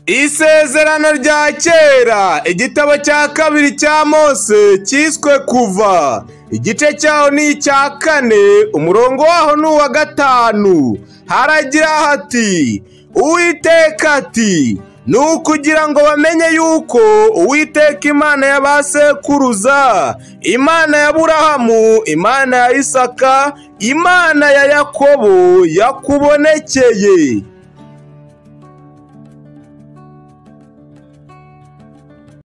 Isezerano rya kera, igitabo cya kabiri cya Mose cyiswe Kuva, igice cyaho ni icya 4, umurongo waho ni uwa 5. Haragira hati, Uwiteka ati, ni ukugira ngo bamenye yuko Uwiteka Imana ya ba sekuruza, Imana ya Aburahamu, Imana ya Isaka, Imana ya Yakobo yakubonekeye.